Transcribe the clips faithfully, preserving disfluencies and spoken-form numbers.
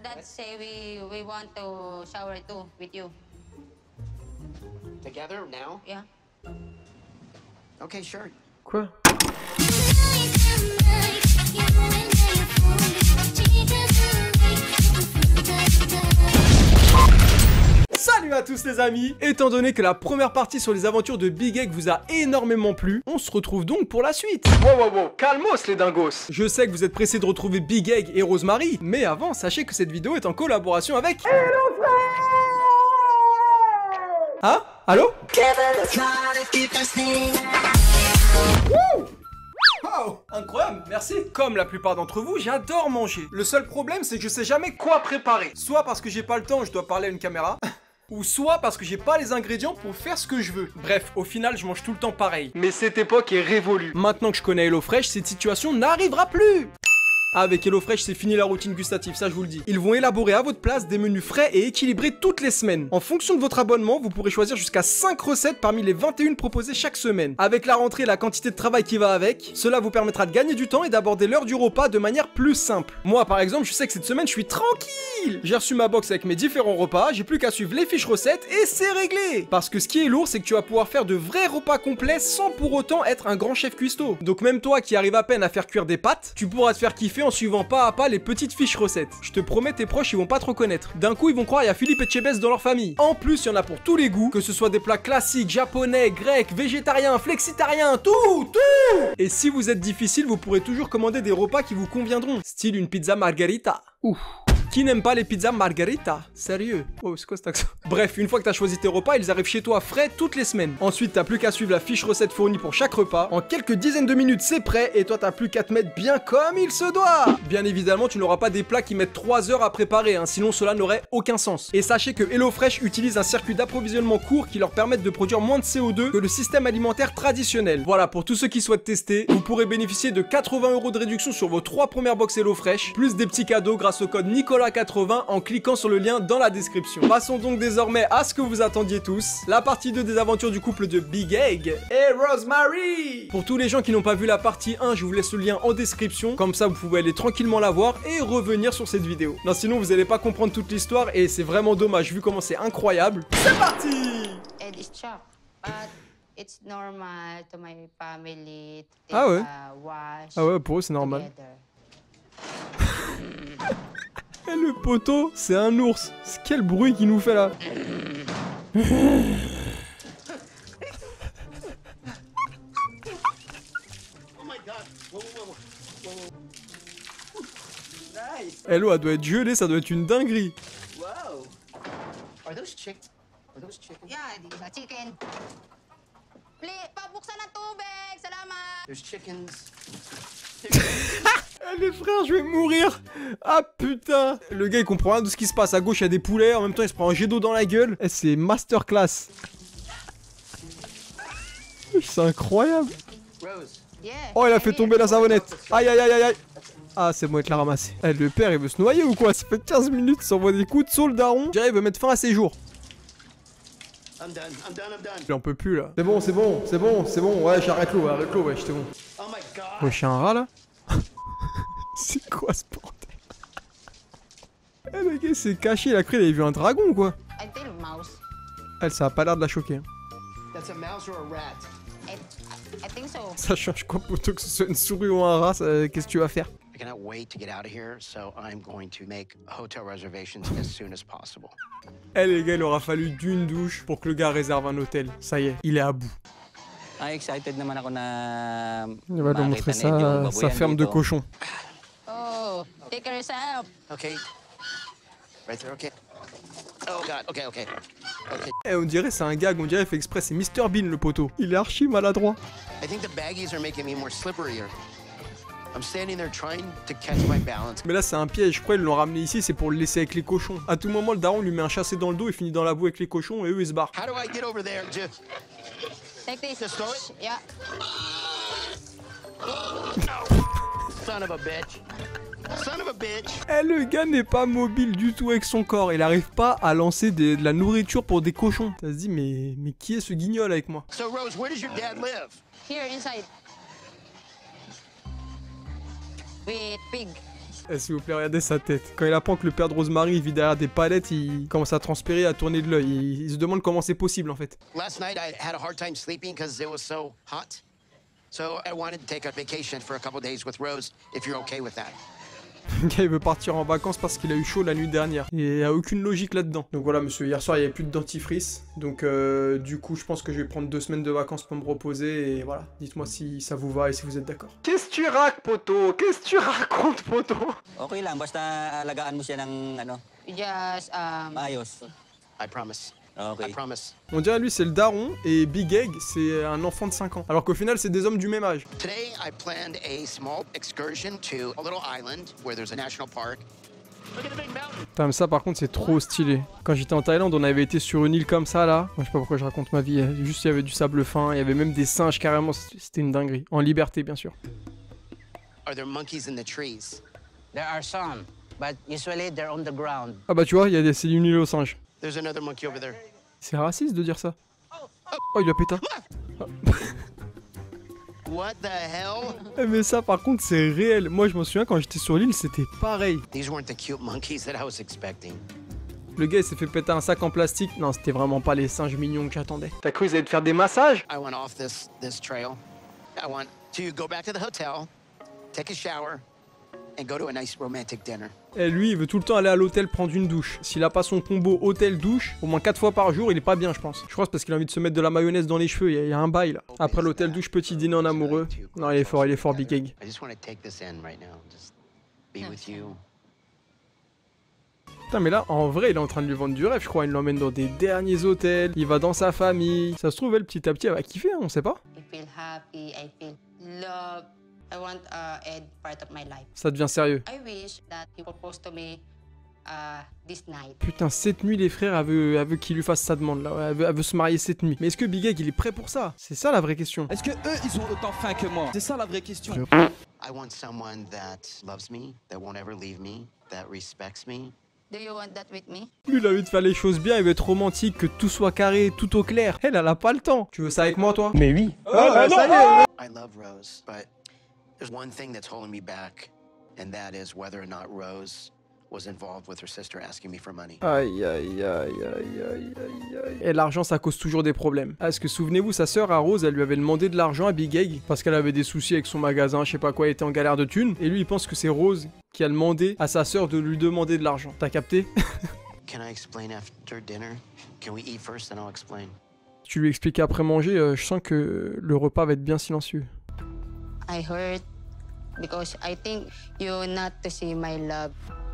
dad say we we want to shower too with you. Together now? Yeah. Okay, sure. Quoi? Salut à tous les amis! Étant donné que la première partie sur les aventures de Big Egg vous a énormément plu, on se retrouve donc pour la suite. Wow wow wow, calmos les dingos! Je sais que vous êtes pressés de retrouver Big Egg et Rosemary, mais avant, sachez que cette vidéo est en collaboration avec... Hello frère! Hein? Allô? Wouh! Oh, incroyable, merci. Comme la plupart d'entre vous, j'adore manger. Le seul problème, c'est que je sais jamais quoi préparer. Soit parce que j'ai pas le temps, je dois parler à une caméra. Ou soit parce que j'ai pas les ingrédients pour faire ce que je veux. Bref, au final, je mange tout le temps pareil. Mais cette époque est révolue. Maintenant que je connais HelloFresh, cette situation n'arrivera plus. Avec HelloFresh, c'est fini la routine gustative, ça je vous le dis. Ils vont élaborer à votre place des menus frais et équilibrés toutes les semaines. En fonction de votre abonnement, vous pourrez choisir jusqu'à cinq recettes parmi les vingt et une proposées chaque semaine. Avec la rentrée et la quantité de travail qui va avec, cela vous permettra de gagner du temps et d'aborder l'heure du repas de manière plus simple. Moi par exemple, je sais que cette semaine je suis tranquille. J'ai reçu ma box avec mes différents repas, j'ai plus qu'à suivre les fiches recettes et c'est réglé. Parce que ce qui est lourd, c'est que tu vas pouvoir faire de vrais repas complets sans pour autant être un grand chef cuistot. Donc même toi qui arrives à peine à faire cuire des pâtes, tu pourras te faire kiffer en suivant pas à pas les petites fiches recettes. Je te promets, tes proches ils vont pas te reconnaître. D'un coup ils vont croire il y a Philippe et Chebes dans leur famille. En plus il y en a pour tous les goûts, que ce soit des plats classiques, japonais, grecs, végétariens, flexitariens, tout, tout. Et si vous êtes difficile, vous pourrez toujours commander des repas qui vous conviendront, style une pizza margarita. Ouf. Qui n'aime pas les pizzas margarita? Sérieux? Oh, c'est quoi cet accent? Bref, une fois que t'as choisi tes repas, ils arrivent chez toi frais toutes les semaines. Ensuite, t'as plus qu'à suivre la fiche recette fournie pour chaque repas. En quelques dizaines de minutes, c'est prêt et toi, t'as plus qu'à te mettre bien comme il se doit. Bien évidemment, tu n'auras pas des plats qui mettent trois heures à préparer, hein, sinon cela n'aurait aucun sens. Et sachez que HelloFresh utilise un circuit d'approvisionnement court qui leur permet de produire moins de C O deux que le système alimentaire traditionnel. Voilà, pour tous ceux qui souhaitent tester, vous pourrez bénéficier de quatre-vingts euros de réduction sur vos trois premières box HelloFresh, plus des petits cadeaux grâce au code Nicolas quatre-vingts en cliquant sur le lien dans la description. Passons donc désormais à ce que vous attendiez tous, la partie deux des aventures du couple de Big Egg et Rosemary. Pour tous les gens qui n'ont pas vu la partie un, je vous laisse le lien en description, comme ça vous pouvez aller tranquillement la voir et revenir sur cette vidéo. Non, sinon vous n'allez pas comprendre toute l'histoire et c'est vraiment dommage vu comment c'est incroyable. C'est parti. It's normal to my family to take, ah ouais. uh, wash ah ouais, pour eux c'est normal. Et le poteau, c'est un ours. Quel bruit qu'il nous fait là. Hello, elle doit être gelée, ça doit être une dinguerie. Wow. Are those chick? Are those chickens? Yeah, these are chicken. Please, pabuksan ng tubig. Salamat. There's chickens. Eh les frères, je vais mourir. Ah putain. Le gars il comprend rien de ce qui se passe. À gauche il y a des poulets, en même temps il se prend un jet d'eau dans la gueule. Eh, c'est masterclass. C'est incroyable. Rose. Yeah. Oh, il a fait tomber la savonnette. Aïe aïe aïe aïe aïe. Ah, c'est bon, il te l'a ramassé. Eh, le père il veut se noyer ou quoi? Ça fait quinze minutes, il s'envoie des coups de saut le daron. Je dirais il veut mettre fin à ses jours. I'm done, I'm done, I'm done. Il en peut plus là. C'est bon, c'est bon, c'est bon, c'est bon. Ouais, j'arrête l'eau, arrête l'eau, ouais, j'étais bon. Oh my god. Ouais, je suis un rat là. C'est quoi ce bordel? Eh, le gars s'est caché, il a cru qu'il avait vu un dragon ou quoi? I think mouse. Elle, ça a pas l'air de la choquer. That's a mouse or a rat? I, I think so. Ça change quoi, plutôt que ce soit une souris ou un rat, qu'est-ce que tu vas faire? I cannot wait to get out of here, so I'm going to make hotel reservations as soon as possible. Eh les gars, il aura fallu d'une douche pour que le gars réserve un hôtel. Ça y est, il est à bout. Ah, excited naman ako na il va lui montrer sa, sa ferme de cochons. Oh, take care yourself. Okay. Right there, okay. Oh god, okay, okay. Okay. Eh, on dirait c'est un gag, on dirait il fait exprès, c'est Mister Bean le poteau. Il est archi maladroit. I think the baggies are making me more slippery. I'm standing there trying to catch my balance. Mais là c'est un piège, je crois ils l'ont ramené ici, c'est pour le laisser avec les cochons. À tout moment le daron lui met un chassé dans le dos et finit dans la boue avec les cochons et eux ils se barrent. How do I get over there? Just Take this. Just throw it? Yeah. Son of a bitch. Son of a bitch. Eh, le gars n'est pas mobile du tout avec son corps, il arrive pas à lancer des, de la nourriture pour des cochons. Ça se dit mais, mais qui est ce guignol avec moi? So Rose, where does your dad live? Here inside. With pig. Eh, s'il vous plaît, regardez sa tête. Quand il apprend que le père de Rosemary vit derrière des palettes, il commence à transpirer, à tourner de l'œil. Il... il se demande comment c'est possible en fait. Last night I had a hard time sleeping because it was so hot. So I wanted to take a vacation for a couple days with Rose, if you're okay with that. Le gars il veut partir en vacances parce qu'il a eu chaud la nuit dernière. Il n'y a aucune logique là-dedans. Donc voilà monsieur, hier soir il n'y avait plus de dentifrice. Donc euh, du coup je pense que je vais prendre deux semaines de vacances pour me reposer. Et voilà, dites-moi si ça vous va et si vous êtes d'accord. Qu'est-ce que tu racontes poto? Qu'est-ce que tu racontes poto? Okay lang, basta alagaan mo siya ng ano, Just, um, maayos. I promise. I Okay. promise. On dirait lui c'est le daron et Big Egg c'est un enfant de cinq ans. Alors qu'au final c'est des hommes du même âge. Today I planned a small excursion to a little island where there's a national park. Look at the big mountain. Putain, mais ça par contre c'est trop stylé. Quand j'étais en Thaïlande on avait été sur une île comme ça là. Moi je sais pas pourquoi je raconte ma vie. Juste il y avait du sable fin, il y avait même des singes carrément. C'était une dinguerie. En liberté bien sûr. Are there monkeys in the trees? There are some, but usually they're on the ground. Ah bah tu vois, il y a des... c'est une île aux singes. There's another monkey over there. C'est raciste de dire ça. Oh il a pété. What the hell? Eh, mais ça par contre c'est réel. Moi je m'en souviens quand j'étais sur l'île c'était pareil. These weren't the cute monkeys that I was expecting. Le gars il s'est fait péter un sac en plastique. Non c'était vraiment pas les singes mignons que j'attendais. T'as cru qu'ils allaient te faire des massages? I went off this this trail. I want to go back to the hotel, take a shower, and go to a nice romantic dinner. Et lui il veut tout le temps aller à l'hôtel prendre une douche. S'il a pas son combo hôtel-douche, au moins quatre fois par jour il est pas bien je pense. Je crois que c'est parce qu'il a envie de se mettre de la mayonnaise dans les cheveux, il y, a, il y a un bail là. Après l'hôtel-douche, petit dîner en amoureux. Non il est fort, il est fort Big Egg. I just want to take this in right now. Just be with you. Putain mais là en vrai il est en train de lui vendre du rêve je crois. Il l'emmène dans des derniers hôtels, il va dans sa famille. Ça se trouve elle petit à petit elle va kiffer hein, on sait pas. I feel happy, I feel love. I want uh, a part of my life. Ça devient sérieux. I wish that he proposed to me uh, this night. Putain, cette nuit, les frères, elle veut, elle veut qu'il lui fasse sa demande, là. Ouais, elle, veut, elle veut se marier cette nuit. Mais est-ce que Big Egg, il est prêt pour ça? C'est ça, la vraie question. Est-ce que eux, ils ont autant faim que moi? C'est ça la vraie question. I want someone that loves me, that won't ever leave me, that respects me. Do you want that with me? Lui, il a envie de faire les choses bien, il veut être romantique, que tout soit carré, tout au clair. Elle, elle a pas le temps. Tu veux ça avec moi, toi? Mais oui. Ah, bah, ça y est. I love Rose, but there's one thing that's holding me back, and that is whether or not Rose was involved with her sister asking me for money. Aïe, aïe, aïe, aïe, aïe, aïe, aïe. Et l'argent, ça cause toujours des problèmes. Ah, est-ce que souvenez-vous, sa sœur, à Rose, elle lui avait demandé de l'argent à Big Egg parce qu'elle avait des soucis avec son magasin, je sais pas quoi, elle était en galère de thunes. Et lui, il pense que c'est Rose qui a demandé à sa sœur de lui demander de l'argent. T'as capté? Can I explain after dinner? Can we eat first and I'll explain? Si tu lui expliques après manger, euh, je sens que le repas va être bien silencieux. I hurt because I think you're not to see my love.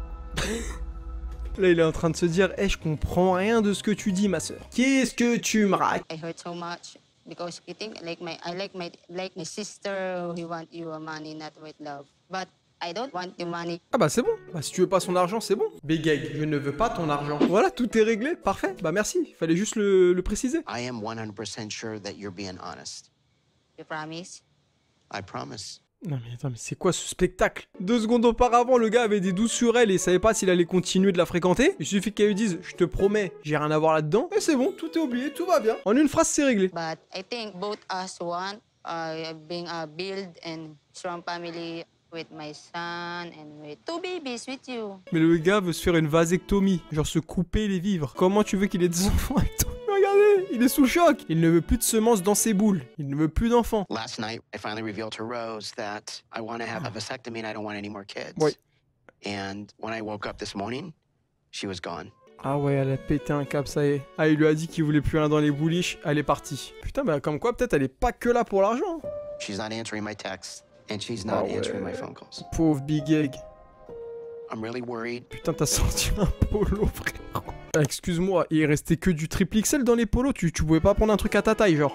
Là, il est en train de se dire, eh, je comprends rien de ce que tu dis, ma sœur. Qu'est-ce que tu me racontes? I hurt so much because you think like my I like my like my sister who want your money not with love. But I don't want your money. Ah bah c'est bon. Bah si tu veux pas son argent, c'est bon. Big Egg, je ne veux pas ton argent. Voilà, tout est réglé. Parfait. Bah merci. Fallait juste le, le préciser. I am one hundred percent sure that you're being honest. You promise? I promise. Non mais attends, mais c'est quoi ce spectacle? Deux secondes auparavant, le gars avait des doutes sur elle et savait pas s'il allait continuer de la fréquenter. Il suffit qu'elle lui dise, je te promets, j'ai rien à voir là-dedans. Et c'est bon, tout est oublié, tout va bien. En une phrase, c'est réglé. But I think both us want uh, being a build and strong family with my son and with two babies with you. Mais le gars veut se faire une vasectomie, genre se couper les vivres. Comment tu veux qu'il ait des enfants avec toi? Regardez, il est sous choc. Il ne veut plus de semences dans ses boules. Il ne veut plus d'enfants. Last night, I finally revealed to Rose that I want to have a vasectomy and I don't want any more kids. Oui. And when I woke up this morning, she was gone. Ah ouais, elle a pété un câble, ça y est. Ah, il lui a dit qu'il voulait plus rien dans les bouliches, elle est partie. Putain, bah comme quoi, peut-être elle est pas que là pour l'argent. She's not answering my texts and she's not Ah ouais. answering my phone calls. Pauvre Big Egg. I'm really worried. Putain, t'as sorti un polo, frère. Ah, excuse-moi, il restait que du triple X L dans les polos, tu, tu pouvais pas prendre un truc à ta taille, genre.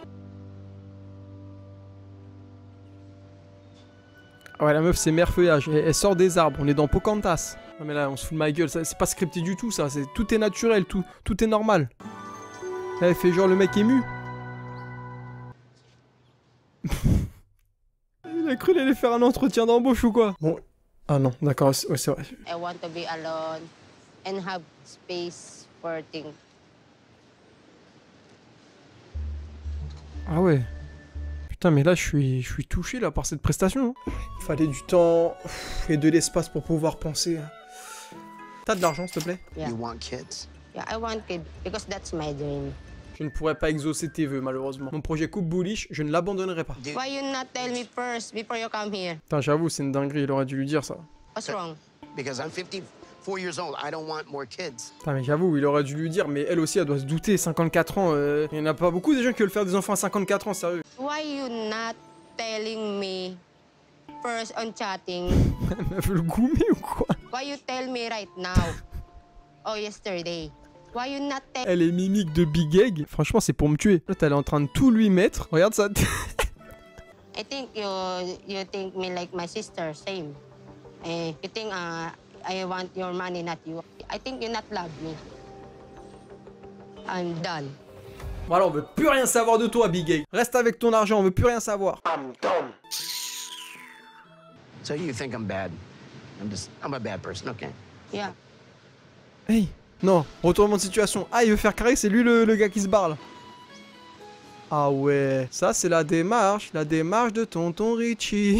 Ah ouais, la meuf, c'est mère feuillage, elle, elle sort des arbres, on est dans Pocahontas. Non mais là, on se fout de ma gueule, ça, c'est pas scripté du tout, ça, c'est, tout est naturel, tout, tout est normal. Là, elle fait genre le mec ému. Il a cru qu'il allait faire un entretien d'embauche ou quoi? Bon, ah non, d'accord, c'est, ouais, c'est vrai. I want to be alone and have space for things. Ah ouais. Putain, mais là, je suis, je suis touché là par cette prestation. Hein. Il fallait du temps et de l'espace pour pouvoir penser. T'as de l'argent, s'il te plaît? Yeah. You want kids? Yeah, I want kid because that's my dream. Je ne pourrais pas exaucer tes vœux, malheureusement. Mon projet coupe bullish, je ne l'abandonnerai pas. Dude, Why you not tell me first before you come here? Putain, j'avoue, c'est une dinguerie, il aurait dû lui dire ça. What's wrong? because I'm fifty-four years old, I don't want more kids. Putain, mais j'avoue, il aurait dû lui dire, mais elle aussi, elle doit se douter, cinquantaquatre ans. Euh... Il n'y en a pas beaucoup des gens qui veulent faire des enfants à cinquante-quatre ans, sérieux. Why you not telling me first on chatting? Elle veut le goumer ou quoi? Why you tell me right now? Oh, yesterday. Why you not tell... Elle est mimique de Big Egg. Franchement, c'est pour me tuer. Là, elle est en train de tout lui mettre. Regarde ça. I think you you think me like my sister, same. Eh, you think uh, I want your money, not you. I think you not love me. I'm done. Voilà, on veut plus rien savoir de toi, Big Egg. Reste avec ton argent, on veut plus rien savoir. I'm done. So you think I'm bad? I'm just, I'm a bad person, okay. Yeah. Hey, non, retournement de situation. Ah, il veut faire carré, c'est lui le, le gars qui se barre là. Ah ouais, ça c'est la démarche, la démarche de tonton Richie.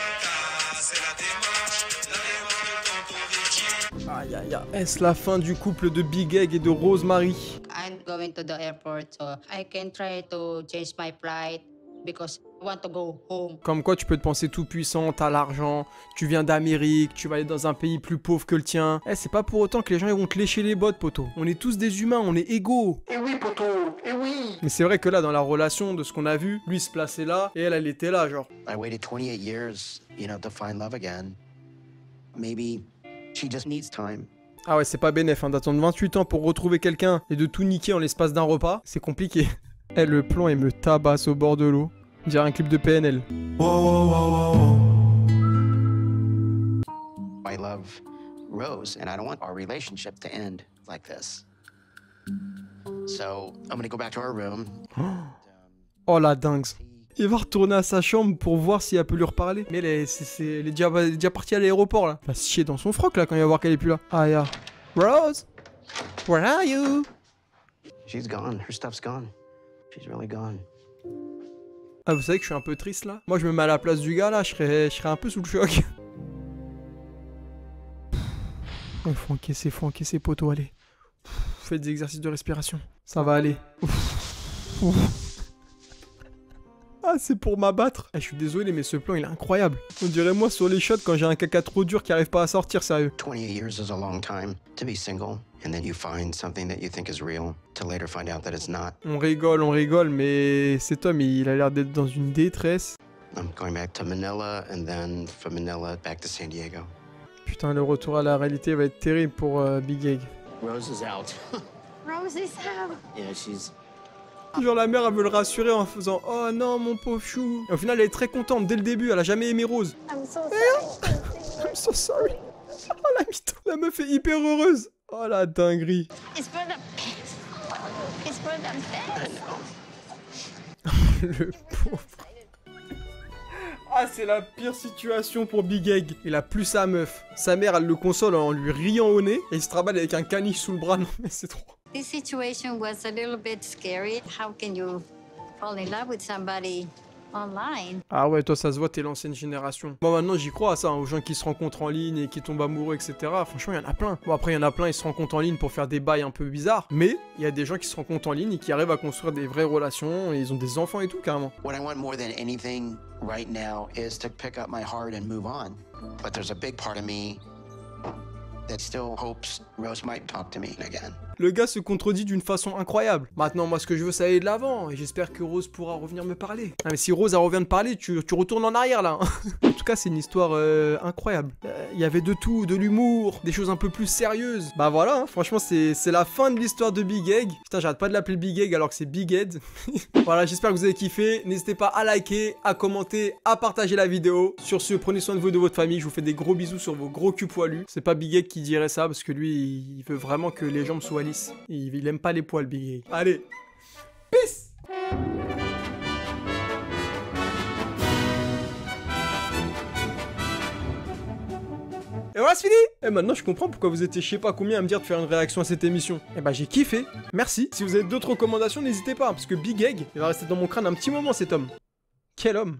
Aïe aïe aïe, est-ce la fin du couple de Big Egg et de Rosemary? I'm going to the airport, so I can try to change my flight because I want to go home. Comme quoi tu peux te penser tout puissant, t'as l'argent, tu viens d'Amérique, tu vas aller dans un pays plus pauvre que le tien. Eh, c'est pas pour autant que les gens ils vont te lécher les bottes, poteau. On est tous des humains, on est égaux. Eh oui, poteau, eh oui. Mais c'est vrai que là, dans la relation, de ce qu'on a vu, lui se plaçait là, et elle, elle était là, genre. I waited twenty-eight years, you know, to find love again. Maybe she just needs time. Ah ouais, c'est pas bénef, hein, d'attendre vingt-huit ans pour retrouver quelqu'un et de tout niquer en l'espace d'un repas, c'est compliqué. Eh, le plan, il me tabasse au bord de l'eau. On dirait un clip de P N L. I love Rose, and I don't want our relationship to end like this. So I'm gonna go back to our room. Oh la dingue. Il va retourner à sa chambre pour voir si elle peut lui reparler. Mais elle est, c'est, c'est, elle est déjà, elle est déjà partie à l'aéroport là. Elle va se chier dans son froc là quand il va voir qu'elle est plus là. Ah ya. Rose, where are you? She's gone. Her stuff's gone. She's really gone. Ah, vous savez que je suis un peu triste là? Moi, je me mets à la place du gars là, je serais, je serais un peu sous le choc. Il faut encaisser, faut encaisser, poteau, allez. Faites des exercices de respiration. Ça va aller. Ah, c'est pour m'abattre. Eh, je suis désolé, mais ce plan, il est incroyable. On dirait moi sur les shots quand j'ai un caca trop dur qui arrive pas à sortir, sérieux. twenty-eight years is a long time to be single, and then you find something that you think is real, to later find out that it's not. On rigole, on rigole, mais cet homme, il a l'air d'être dans une détresse. I'm going back to Manila, and then from Manila back to San Diego. Putain, le retour à la réalité va être terrible pour euh, Big Egg. Rose is out. Rose is out. Yeah, she's... Genre la mère elle veut le rassurer en faisant « Oh non mon pauvre chou !» Et au final elle est très contente dès le début, elle a jamais aimé Rose. I'm so sorry. I'm so sorry. Oh la mytho. La meuf est hyper heureuse. Oh la dinguerie. It's for the best. It's for the best. Le pauvre. Ah c'est la pire situation pour Big Egg. Il a plus sa meuf. Sa mère elle le console en lui riant au nez. Et il se travaille avec un caniche sous le bras. Non mais c'est trop. This situation was a little bit scary. How can you fall in love with somebody online? Ah ouais, toi ça se voit, t'es l'ancienne génération. Moi maintenant j'y crois à ça, hein, aux gens qui se rencontrent en ligne et qui tombent amoureux, et cetera. Franchement, il y en a plein. Bon après, il y en a plein, ils se rencontrent en ligne pour faire des bails un peu bizarres. Mais il y a des gens qui se rencontrent en ligne et qui arrivent à construire des vraies relations. Et ils ont des enfants et tout, carrément. What I want more than anything right now is to pick up my heart and move on. But there's a big part of me that still hopes Rose might talk to me again. Le gars se contredit d'une façon incroyable. Maintenant, moi, ce que je veux, c'est aller de l'avant. Et j'espère que Rose pourra revenir me parler. Ah, mais si Rose, elle revient de parler, tu, tu retournes en arrière, là. En tout cas, c'est une histoire euh, incroyable. Il euh, y avait de tout, de l'humour, des choses un peu plus sérieuses. Bah voilà, hein, franchement, c'est la fin de l'histoire de Big Egg. Putain, j'arrête pas de l'appeler Big Egg alors que c'est Big Head. Voilà, j'espère que vous avez kiffé. N'hésitez pas à liker, à commenter, à partager la vidéo. Sur ce, prenez soin de vous et de votre famille. Je vous fais des gros bisous sur vos gros culs poilus. C'est pas Big Egg qui dirait ça parce que lui, il veut vraiment que les jambes soient lisses. Il, il aime pas les poils, Big Egg. Allez, peace! Et voilà, c'est fini! Et maintenant, je comprends pourquoi vous étiez je sais pas combien à me dire de faire une réaction à cette émission. Et bah, j'ai kiffé. Merci. Si vous avez d'autres recommandations, n'hésitez pas, parce que Big Egg, il va rester dans mon crâne un petit moment, cet homme. Quel homme?